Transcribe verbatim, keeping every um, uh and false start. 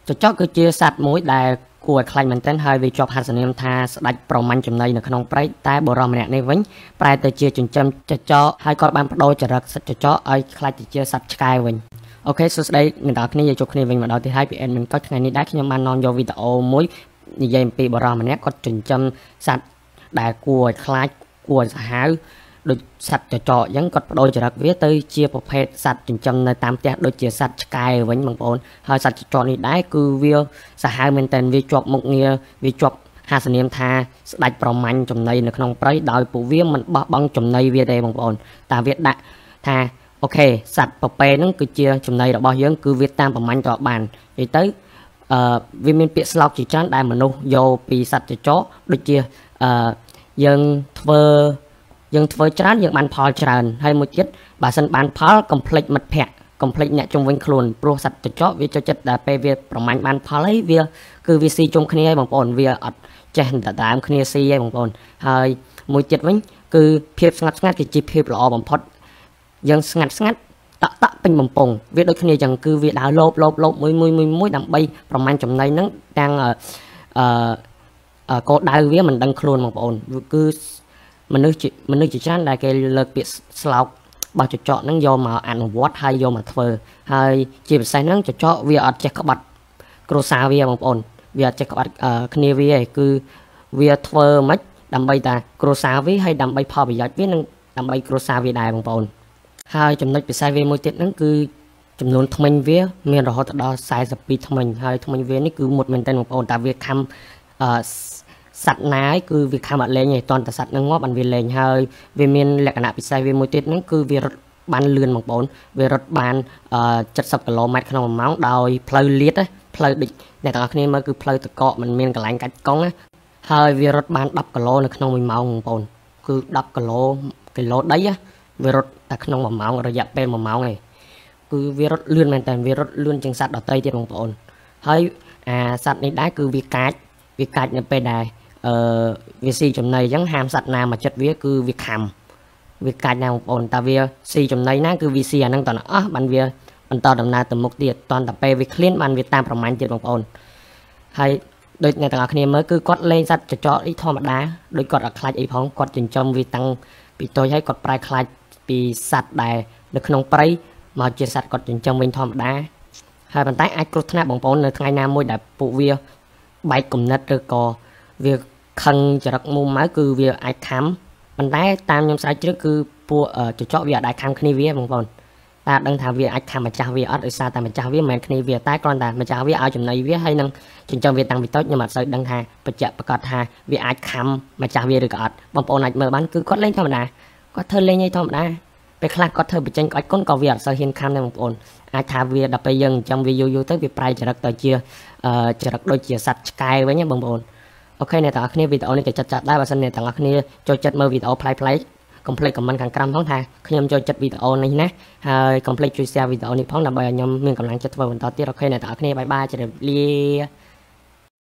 ចចកគឺជាសត្វមួយដែលគួរឲ្យខ្លាចមែនទែនហើយវាជាប់ហត្ថនាមថាស្ដេចប្រមាញ់ចំណីនៅក្នុងព្រៃតែបុរសម្នាក់នេះវិញប្រែទៅជាចិញ្ចឹមចចកហើយគាត់បានបដូរចរិតសត្វចចកឲ្យខ្លាចទៅជាសត្វឆ្កែវិញអូខេសួស្តីអ្នកនរគ្នាយកជួបគ្នាវិញម្ដងទៀតហើយពី admin ក៏ថ្ងៃនេះដែរខ្ញុំបាននាំយកវីដេអូមួយនិយាយអំពីបុរសម្នាក់គាត់ចិញ្ចឹមសត្វដែលគួរឲ្យខ្លាចគួរឲ្យសាហាវដូចសត្វចចកអញ្ចឹងគាត់បដូរចរិតវាទៅជាប្រភេទសត្វចិញ្ចឹមនៅតាមផ្ទះដូចជាសត្វឆ្កែវិញបងប្អូនហើយសត្វចចកនេះដែរគឺវាសាហាវមែនតើវាជាប់មុខងារវាជាប់ហាសនាមថាស្ដេចប្រមាញ់ចំណីនៅក្នុងព្រៃដោយពួកវាមិនបោះបង់ចំណីវាទេបងប្អូនតែវាដាក់ថាអូខេសត្វប្រពេហ្នឹងគឺជាចំណីរបស់យើងគឺវាតាមប្រមាញ់តបាននិយាយទៅអឺវាមានពាក្យស្លោកជាច្រើនដែលមនុស្សយកពីសត្វចចកដូចជាអឺយើងធ្វើយើងធ្វើច្រើនយើងបានផលច្រើនហើយមួយទៀតបើសិនបានផលកុំភ្លេចមិត្តភ័ក្តិកុំភ្លេចអ្នកជុំវិញខ្លួនព្រោះសត្វចចកវាចូលចិត្តតែពេលវាប្រមាញ់បានផលហើយវាគឺវាស៊ីជុំគ្នាហើយបងប្អូនវាអត់ចេះដដើមគ្នាស៊ីហើយបងប្អូនហើយមួយទៀតវិញគឺភាពស្ងាត់ស្ងាត់គឺជាភាពល្អបំផុតយើងស្ងាត់ស្ងាត់តក់តក់ពេញបំពង់វាដូចគ្នាចឹងគឺវាដើរលោបលោបលោបមួយមួយមួយមួយដើម្បីប្រមាញ់ចំណីហ្នឹងទាំងអឺកោដៅវាមិនដឹងខ្លួនបងប្អូនគឺមនុស្សមនុស្សជាច្រើនដែលគេលើកពាក្យស្លោករបស់ចចកហ្នឹងយកមកអនុវត្តហើយយកមកធ្វើហើយជាពិសេសហ្នឹងចចកវាអត់ចេះក្បត់គ្រួសារវាបងប្អូនវាអត់ចេះក្បត់គ្នាវាឯងគឺវាធ្វើមិនដើម្បីតែគ្រួសារវាហើយដើម្បីផលប្រយោជន៍វានិងដើម្បីគ្រួសារវាដែរបងប្អូនហើយចំណុចពិសេសវាមួយទៀតហ្នឹងគឺចំនួនធ្មេញវាមានរហូតដល់สี่สิบสองធ្មេញហើយធ្មេញវានេះគឺមុតមែនតើបងប្អូនតែវាខំអឺសត្វណាយគឺវាខំអត់លេងទេតន់តែសត្វនឹងងាប់បានវាលេងហើយវាមានលក្ខណៈពិសេសវាមួយទៀតហ្នឹងគឺវារត់បានលឿនបងប្អូនវារត់បាន七十គីឡូម៉ែត្រក្នុងមួយម៉ោងដោយផ្លូវលាតផ្លូវដូចអ្នកទាំងអស់គ្នាមើលគឺផ្លូវតកកមិនមានកន្លែងកាច់កង់ហើយវារត់បានដប់គីឡូនៅក្នុងមួយម៉ោងបងប្អូនគឺដប់គីឡូគីឡូដីវារត់តែក្នុងមួយម៉ោងរយៈពេលមួយម៉ោងឯងគឺវារត់លឿនមែនតើវារត់លឿនជាងសត្វដទៃទៀតបងប្អូនហើយអាសត្វនេះដែរគឺវាកាចវាកាចនៅពេលដែរអឺវាស៊ីចំណីអញ្ចឹងហាមសត្វណាមកចិត្តវាគឺវាខំវាកាច់ណាបងប្អូនតែវាស៊ីចំណីណាគឺវាស៊ីអាហ្នឹងតអស់បានវាបន្តដំណើរទៅមុខទៀតតតែពេលវាឃ្លានបានវាតាមប្រមាញ់ទៀតបងប្អូនហើយដូចអ្នកទាំងអស់គ្នាមើលគឺគាត់លេងសត្វចចកអីធម្មតាដូចគាត់អត់ខ្លាចអីផងគាត់ចិញ្ចឹមវាតាំងពីតូចហើយគាត់ប្រែខ្លាចពីសត្វដែលនៅក្នុងព្រៃមកជាសត្វគាត់ចិញ្ចឹមវិញធម្មតាហើយប៉ុន្តែអាចគ្រោះថ្នាក់បងប្អូននៅថ្ងៃណាមួយដែលពួកវាបែកគំនិតឬក៏វាខឹងចរិតមុំមកគឺវាអាចខំប៉ុន្តែតាមខ្ញុំស្រាវជ្រាវគឺពួកចចកវាអាចខំគ្នាវាបងប្អូនតែដឹងថាវាអាចខំម្ចាស់វាអត់ដោយសារតែម្ចាស់វាមិនមែនគ្នាវាតែគ្រាន់តែម្ចាស់វាឲ្យចំណីវាហើយនឹងចិញ្ចឹមវាតាំងពីតូចខ្ញុំអត់សូវដឹងថាបច្ចៈប្រកាសថាវាអាចខំម្ចាស់វាឬក៏អត់បងប្អូនអាចមើលបានគឺគាត់លេងធម្មតាគាត់ធ្វើលេងឯធម្មតាពេលខ្លះគាត់ធ្វើបញ្ចេញក្បាច់គុណក៏វាអត់សូវហ៊ានខំដែរបងប្អូនអាចថាវាដល់ពេលយើងចិញ្ចឹមវាយូរយូរទៅវាប្រែចរិតទៅជាចរិតដូចជាសត្វឆ្កែវិញបងប្អូនអូខេអ្នកទាំងអស់គ្នាវីដេអូនេះក៏ចាត់ចាត់ដែរបើសិនអ្នកទាំងអស់គ្នាចូលចិត្តមើលវីដេអូប្លែកៗកុំភ្លេចខមមិនខាងក្រោមផងថាខ្ញុំចូលចិត្តវីដេអូនេះណាហើយកុំភ្លេចជួយ share វីដេអូនេះផងដើម្បីឲ្យខ្ញុំមានកម្លាំងចិត្តធ្វើបន្តទៀតអូខេអ្នកទាំងអស់គ្នាបាយបាយជម្រាបលា